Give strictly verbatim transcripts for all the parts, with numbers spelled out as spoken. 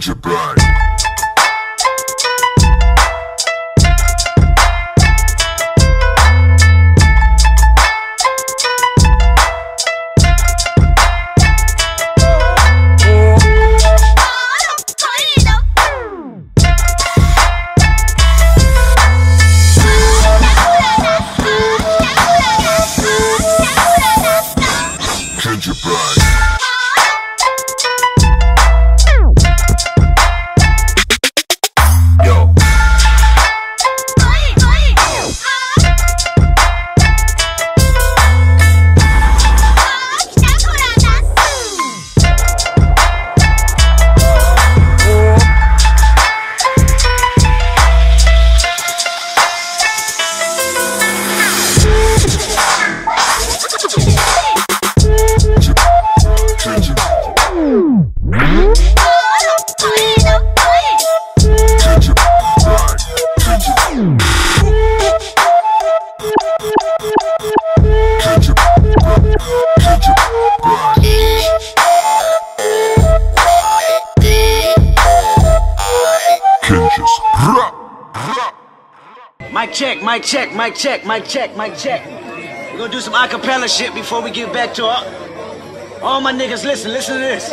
Kendrick Bang. Kendrick Bang. Yo. Mic check, mic check, mic check, mic check, mic check. We're gonna do some acapella shit before we get back to all, all my niggas. Listen, listen to this.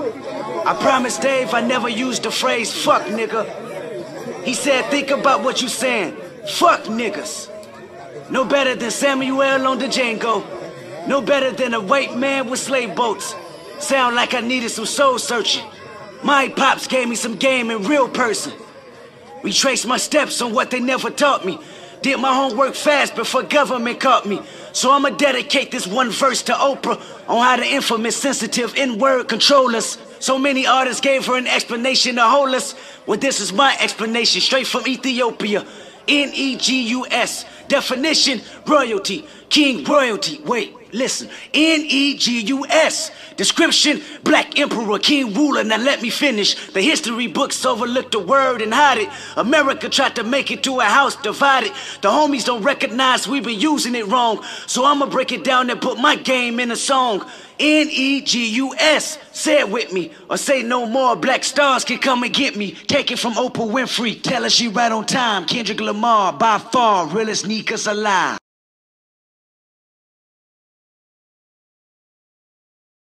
I promised Dave I never used the phrase fuck nigga. He said think about what you saying. Fuck niggas. No better than Samuel on the Django. No better than a white man with slave boats. Sound like I needed some soul searching. My pops gave me some game in real person. Retraced my steps on what they never taught me. Did my homework fast before government caught me. So I'ma dedicate this one verse to Oprah on how the infamous sensitive N-word control us. So many artists gave her an explanation to hold us. Well, this is my explanation, straight from Ethiopia. N E G U S. Definition, royalty. King royalty. Wait, listen. N E G U S. Description, black emperor, king ruler. Now let me finish. The history books overlooked the word and hide it. America tried to make it to a house divided. The homies don't recognize we've been using it wrong. So I'ma break it down and put my game in a song. N E G U S. Say it with me, or say no more. Black stars can come and get me. Take it from Oprah Winfrey. Tell her she right on time. Kendrick Lamar, by far, realest niggas alive.